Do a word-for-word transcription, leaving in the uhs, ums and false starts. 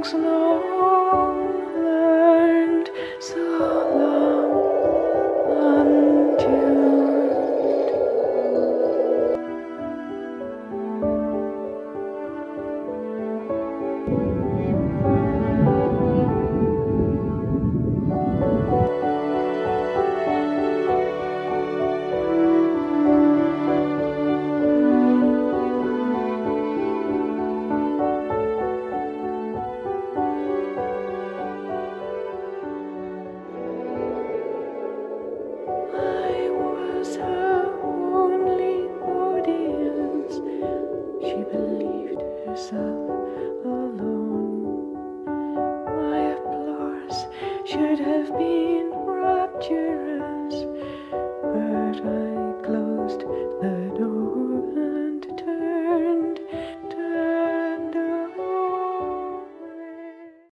songs long learned, so long untuned. I was her only audience. She believed herself alone. My applause should have been rapturous, but I closed the door.